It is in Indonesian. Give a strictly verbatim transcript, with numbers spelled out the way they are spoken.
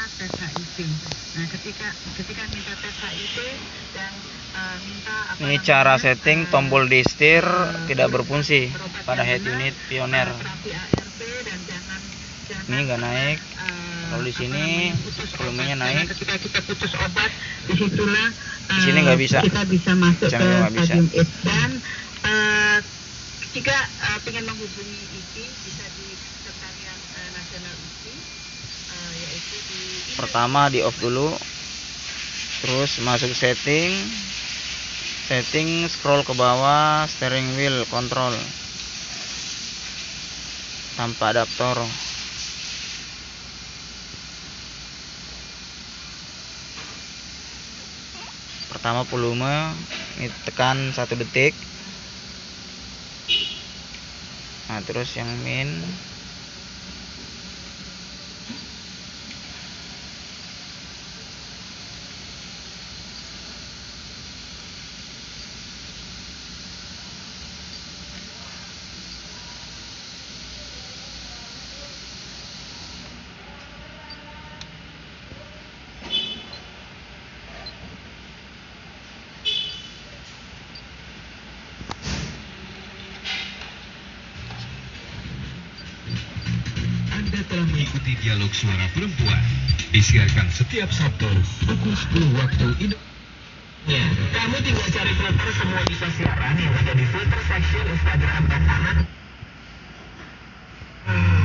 tes H I V. Nah, ketika ketika minta tes H I V dan uh, minta apa Ini namanya, cara setting uh, tombol di setir uh, tidak berfungsi berobat pada yang head benar, unit Pioneer. uh, terapi A R V dan jangan jangan Ini nggak naik. uh, Kalau di apa sini namanya, putus volumenya obat. naik. Karena ketika kita putus obat, disitulah Di sini nggak bisa. kita bisa masuk Jam ke juga nggak bisa. stadium AIDS. Dan uh, jika uh, ingin menghubungi I P I bisa di sekretariat uh, nasional I P I, uh, yaitu di Pertama di off dulu, terus masuk setting, setting scroll ke bawah, steering wheel control tanpa adaptor. Pertama volume, ini tekan satu detik. Nah, terus yang min. Anda telah mengikuti dialog suara perempuan, disiarkan setiap Sabtu pukul sepuluh waktu Indonesia. Kamu tinggal cari filter semua bisa siaran yang ada di filter section Instagram dan anak.